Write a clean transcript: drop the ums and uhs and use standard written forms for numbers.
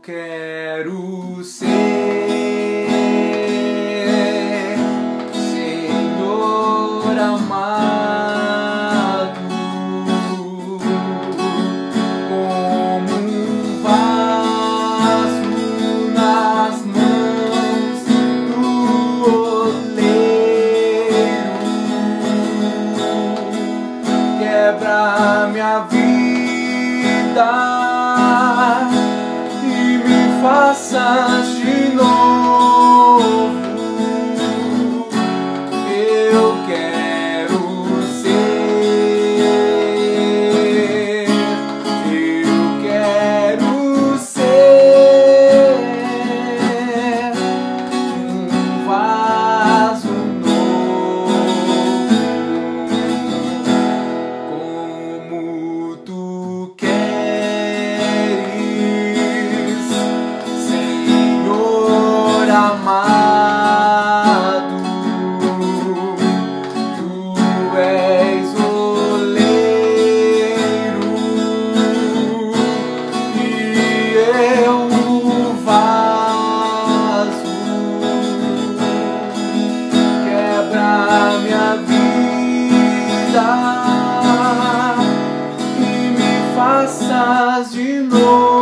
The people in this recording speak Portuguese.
quero ser, Senhor amado, como um vaso nas mãos do oleiro. Quebra minha vida e me faças de novo. Eu quero ser, eu quero ser um vaso novo, como tu queres, Senhor amado. Tu és oleiro e eu o vaso. Quebra minha vida e me faças de novo.